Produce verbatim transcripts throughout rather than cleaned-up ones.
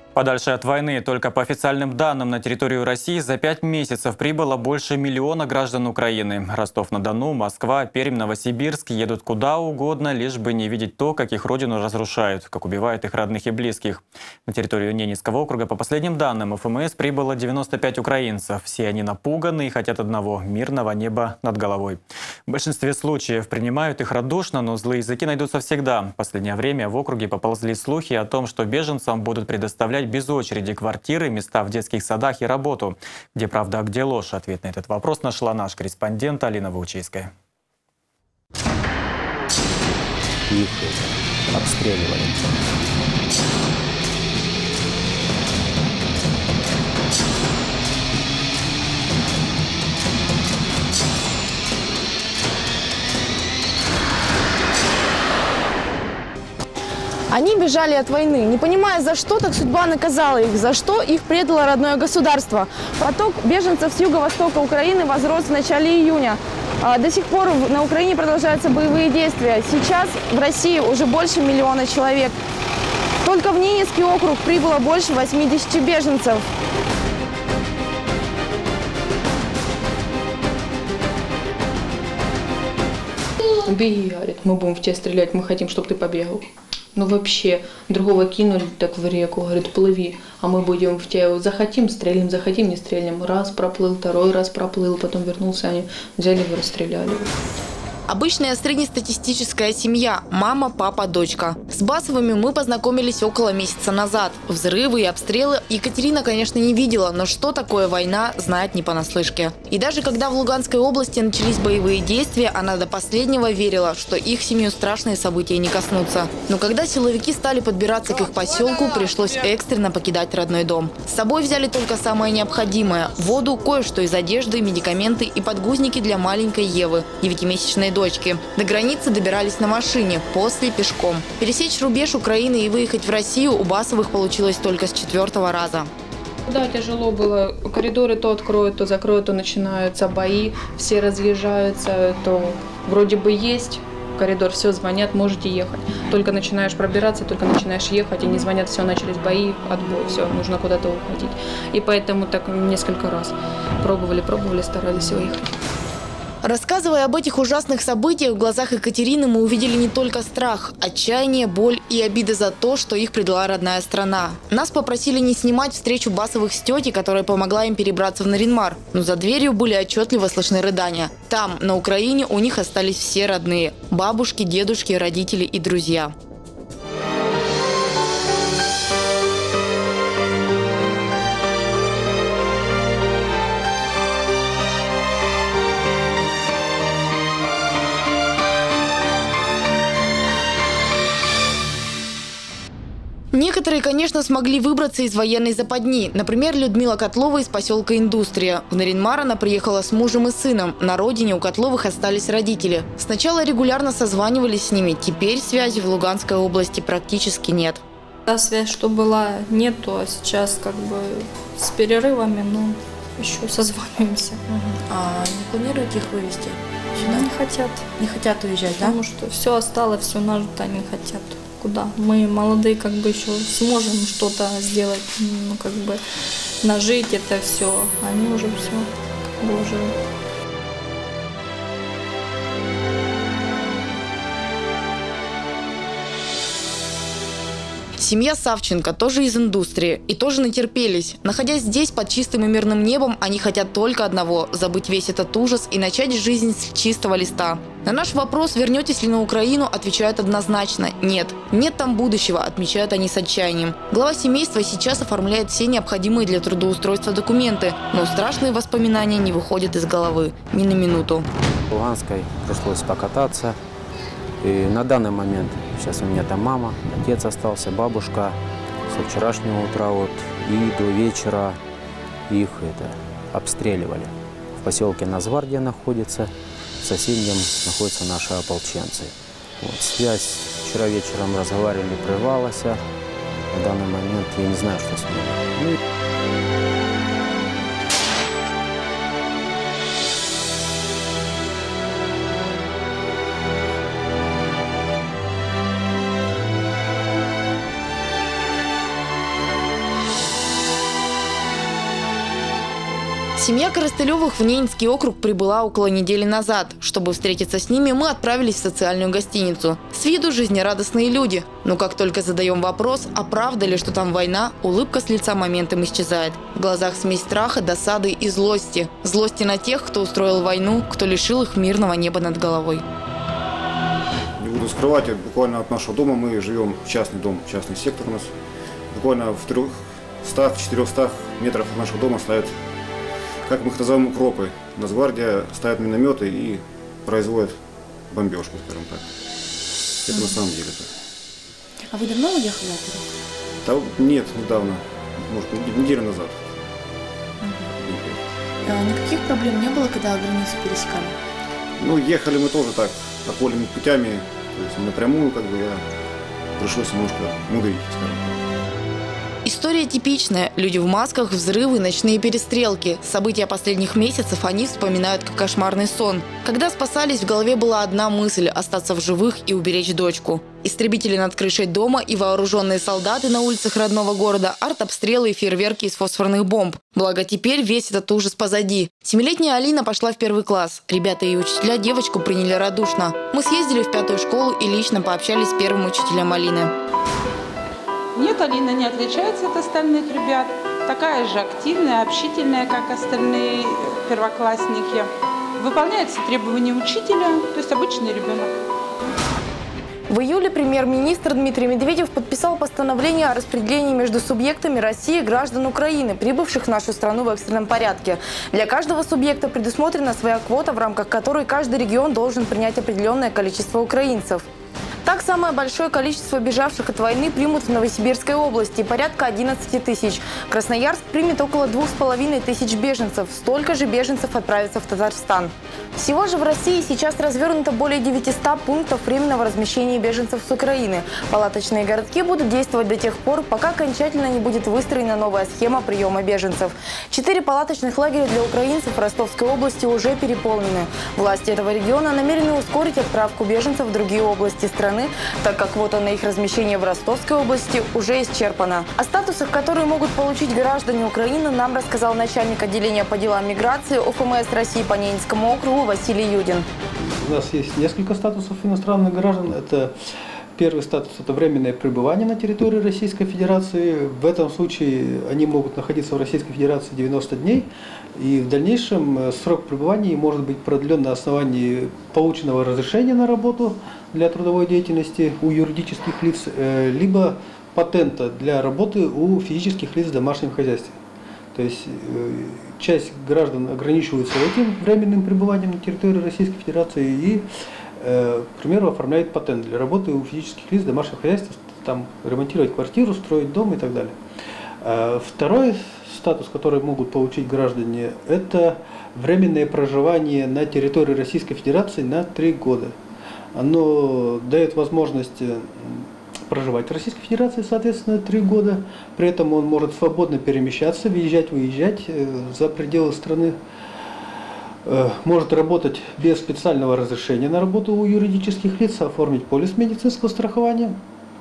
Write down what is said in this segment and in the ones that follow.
Подальше от войны, только по официальным данным, на территорию России за пять месяцев прибыло больше миллиона граждан Украины. Ростов-на-Дону, Москва, Пермь, Новосибирск едут куда угодно, лишь бы не видеть то, как их родину разрушают, как убивают их родных и близких. На территорию Ненецкого округа, по последним данным ФМС, прибыло девяносто пять украинцев. Все они напуганы и хотят одного – мирного неба над головой. В большинстве случаев принимают их радушно, но злые языки найдутся всегда. В последнее время в округе поползли слухи о том, что беженцам будут предоставлять без очереди квартиры, места в детских садах и работу. Где правда, а где ложь? Ответ на этот вопрос нашла наш корреспондент Алина Ваучейская. Их обстреливали. Они бежали от войны, не понимая, за что так судьба наказала их, за что их предало родное государство. Поток беженцев с юго-востока Украины возрос в начале июня. До сих пор на Украине продолжаются боевые действия. Сейчас в России уже больше миллиона человек. Только в Ненецкий округ прибыло больше восьмидесяти беженцев. Беги, говорит, мы будем в тебя стрелять, мы хотим, чтобы ты побегал. Ну вообще, другого кинули так в реку, говорит, плыви, а мы будем в тебя, захотим, стрельнем, захотим, не стрельнем. Раз проплыл, второй раз проплыл, потом вернулся, они взяли и расстреляли. Обычная среднестатистическая семья – мама, папа, дочка. С Басовыми мы познакомились около месяца назад. Взрывы и обстрелы Екатерина, конечно, не видела, но что такое война, знает не понаслышке. И даже когда в Луганской области начались боевые действия, она до последнего верила, что их семью страшные события не коснутся. Но когда силовики стали подбираться к их поселку, пришлось экстренно покидать родной дом. С собой взяли только самое необходимое – воду, кое-что из одежды, медикаменты и подгузники для маленькой Евы, девятимесячной дочки. Дочки. До границы добирались на машине, после пешком. Пересечь рубеж Украины и выехать в Россию у Басовых получилось только с четвертого раза. Да, тяжело было. Коридоры то откроют, то закроют, то начинаются бои. Все разъезжаются, то вроде бы есть коридор, все, звонят, можете ехать. Только начинаешь пробираться, только начинаешь ехать, и не звонят, все, начались бои, отбой, все, нужно куда-то уходить. И поэтому так несколько раз пробовали, пробовали, старались выехать. Рассказывая об этих ужасных событиях, в глазах Екатерины мы увидели не только страх, отчаяние, боль и обиды за то, что их предала родная страна. Нас попросили не снимать встречу Басовых с тетей, которая помогла им перебраться в Наринмар. Но за дверью были отчетливо слышны рыдания. Там, на Украине, у них остались все родные – бабушки, дедушки, родители и друзья. Некоторые, конечно, смогли выбраться из военной западни. Например, Людмила Котлова из поселка Индустрия. В Наринмар она приехала с мужем и сыном. На родине у Котловых остались родители. Сначала регулярно созванивались с ними. Теперь связи в Луганской области практически нет. Та связь, что была, нету, а сейчас как бы с перерывами, но еще созваниваемся. А не планируете их вывести сюда? Не хотят. Не хотят уезжать, да? Потому что все осталось, все нажито, они хотят. Куда? Мы молодые как бы еще сможем что-то сделать, ну как бы нажить это все, они уже все как бы уже. Семья Савченко тоже из Индустрии и тоже натерпелись. Находясь здесь под чистым и мирным небом, они хотят только одного – забыть весь этот ужас и начать жизнь с чистого листа. На наш вопрос, вернетесь ли на Украину, отвечают однозначно – нет. Нет там будущего, отмечают они с отчаянием. Глава семейства сейчас оформляет все необходимые для трудоустройства документы, но страшные воспоминания не выходят из головы ни на минуту. В Луганской пришлось покататься. И на данный момент сейчас у меня там мама, отец остался, бабушка со вчерашнего утра вот, и до вечера их это, обстреливали. В поселке Назвардия находится, в соседнем находятся наши ополченцы. Вот, связь вчера вечером разговаривали, прервалась. На данный момент я не знаю, что с ними. Семья Коростылевых в Ненецкий округ прибыла около недели назад. Чтобы встретиться с ними, мы отправились в социальную гостиницу. С виду жизнерадостные люди. Но как только задаем вопрос, а правда ли, что там война, улыбка с лица моментом исчезает. В глазах смесь страха, досады и злости. Злости на тех, кто устроил войну, кто лишил их мирного неба над головой. Не буду скрывать, буквально от нашего дома мы живем, частный дом, частный сектор у нас. Буквально в трёхстах-четырёхстах метрах от нашего дома стоят, как мы их называем, укропы. Нацгвардия ставит минометы и производит бомбежку, скажем так. Это на самом деле так. А вы давно уехали оттуда? Да, нет, недавно, может, неделю назад. Угу. А никаких проблем не было, когда границу пересекали? Ну, ехали мы тоже так, окольными путями, то есть напрямую, как бы, я пришлось немножко мудрить, скажем так. История типичная. Люди в масках, взрывы, ночные перестрелки. События последних месяцев они вспоминают как кошмарный сон. Когда спасались, в голове была одна мысль – остаться в живых и уберечь дочку. Истребители над крышей дома и вооруженные солдаты на улицах родного города, артобстрелы и фейерверки из фосфорных бомб. Благо теперь весь этот ужас позади. Семилетняя Алина пошла в первый класс. Ребята и учителя девочку приняли радушно. Мы съездили в пятую школу и лично пообщались с первым учителем Алины. Нет, Алина не отличается от остальных ребят. Такая же активная, общительная, как остальные первоклассники. Выполняет все требования учителя, то есть обычный ребенок. В июле премьер-министр Дмитрий Медведев подписал постановление о распределении между субъектами России граждан Украины, прибывших в нашу страну в экстренном порядке. Для каждого субъекта предусмотрена своя квота, в рамках которой каждый регион должен принять определенное количество украинцев. Так, самое большое количество бежавших от войны примут в Новосибирской области – порядка одиннадцати тысяч. Красноярск примет около двух с половиной тысяч беженцев. Столько же беженцев отправится в Татарстан. Всего же в России сейчас развернуто более девятисот пунктов временного размещения беженцев с Украины. Палаточные городки будут действовать до тех пор, пока окончательно не будет выстроена новая схема приема беженцев. Четыре палаточных лагеря для украинцев в Ростовской области уже переполнены. Власти этого региона намерены ускорить отправку беженцев в другие области страны, так как квота на их размещение в Ростовской области уже исчерпана. О статусах, которые могут получить граждане Украины, нам рассказал начальник отделения по делам миграции ОФМС России по Ненецкому округу Василий Юдин. У нас есть несколько статусов иностранных граждан. Это первый статус – это временное пребывание на территории Российской Федерации. В этом случае они могут находиться в Российской Федерации девяносто дней. И в дальнейшем срок пребывания может быть продлен на основании полученного разрешения на работу для трудовой деятельности у юридических лиц, либо патента для работы у физических лиц в домашнем хозяйстве. То есть часть граждан ограничивается этим временным пребыванием на территории Российской Федерации и, к примеру, оформляет патент для работы у физических лиц в домашнем хозяйстве, там ремонтировать квартиру, строить дом и так далее. Второй статус, который могут получить граждане, это временное проживание на территории Российской Федерации на три года. Оно дает возможность проживать в Российской Федерации, соответственно, три года. При этом он может свободно перемещаться, въезжать, выезжать за пределы страны. Может работать без специального разрешения на работу у юридических лиц, оформить полис медицинского страхования.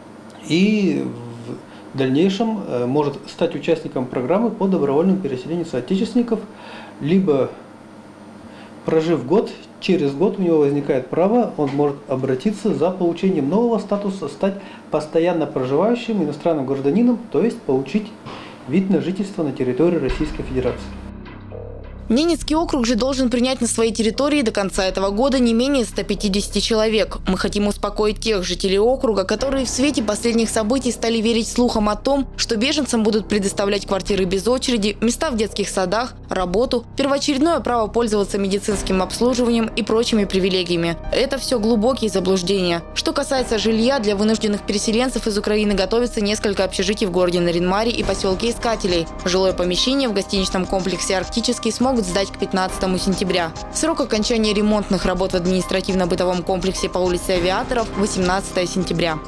И в дальнейшем может стать участником программы по добровольному переселению соотечественников, либо прожив год, через год у него возникает право, он может обратиться за получением нового статуса, стать постоянно проживающим иностранным гражданином, то есть получить вид на жительство на территории Российской Федерации. Ненецкий округ же должен принять на своей территории до конца этого года не менее ста пятидесяти человек. Мы хотим успокоить тех жителей округа, которые в свете последних событий стали верить слухам о том, что беженцам будут предоставлять квартиры без очереди, места в детских садах, работу, первоочередное право пользоваться медицинским обслуживанием и прочими привилегиями. Это все глубокие заблуждения. Что касается жилья, для вынужденных переселенцев из Украины готовится несколько общежитий в городе Наринмаре и поселке Искателей. Жилое помещение в гостиничном комплексе «Арктический» смогут сдать к пятнадцатому сентября. Срок окончания ремонтных работ в административно-бытовом комплексе по улице Авиаторов – восемнадцатого сентября.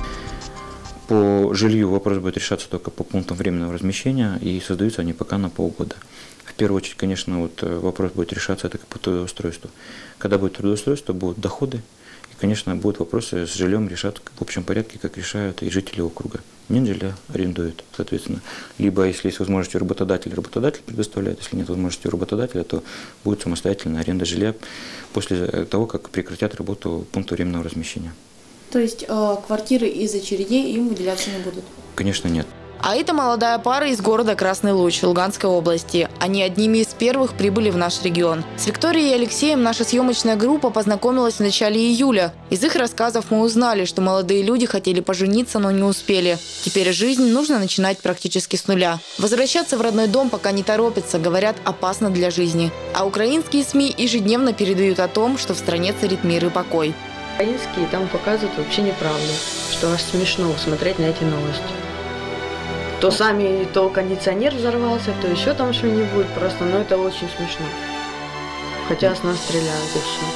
По жилью вопрос будет решаться только по пунктам временного размещения, и создаются они пока на полгода. В первую очередь, конечно, вот вопрос будет решаться это по трудоустройству. Когда будет трудоустройство, будут доходы, и, конечно, будут вопросы с жильем решать в общем порядке, как решают и жители округа. нет жилья, арендуют, соответственно. Либо, если есть возможность у работодателя, работодатель предоставляет, если нет возможности у работодателя, то будет самостоятельная аренда жилья после того, как прекратят работу пункта временного размещения. То есть э, квартиры из очередей им выделяться не будут? Конечно, нет. А это молодая пара из города Красный Луч Луганской области. Они одними из первых прибыли в наш регион. С Викторией и Алексеем наша съемочная группа познакомилась в начале июля. Из их рассказов мы узнали, что молодые люди хотели пожениться, но не успели. Теперь жизнь нужно начинать практически с нуля. Возвращаться в родной дом пока не торопятся, говорят, опасно для жизни. А украинские СМИ ежедневно передают о том, что в стране царит мир и покой. Украинские там показывают вообще неправду, что аж смешно смотреть на эти новости. То сами, то кондиционер взорвался, то еще там что-нибудь просто, но это очень смешно. Хотя с нас стреляют и все.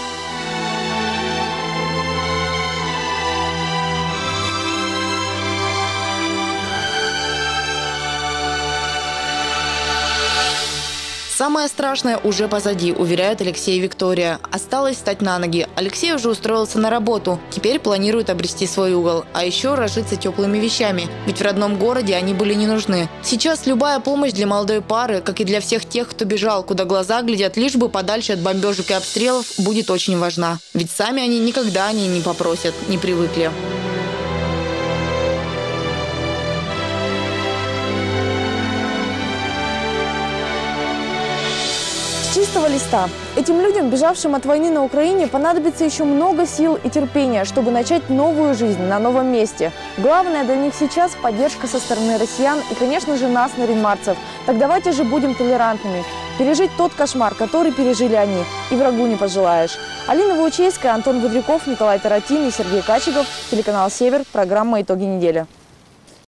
Самое страшное уже позади, уверяют Алексей и Виктория. Осталось встать на ноги. Алексей уже устроился на работу. Теперь планирует обрести свой угол. А еще разжиться теплыми вещами. Ведь в родном городе они были не нужны. Сейчас любая помощь для молодой пары, как и для всех тех, кто бежал, куда глаза глядят, лишь бы подальше от бомбежек и обстрелов, будет очень важна. Ведь сами они никогда о ней не попросят, не привыкли. С чистого листа. Этим людям, бежавшим от войны на Украине, понадобится еще много сил и терпения, чтобы начать новую жизнь на новом месте. Главное для них сейчас – поддержка со стороны россиян и, конечно же, нас, наринмарцев. Так давайте же будем толерантными. Пережить тот кошмар, который пережили они, и врагу не пожелаешь. Алина Ваучейская, Антон Будряков, Николай Таратин и Сергей Качегов. Телеканал «Север». Программа «Итоги недели».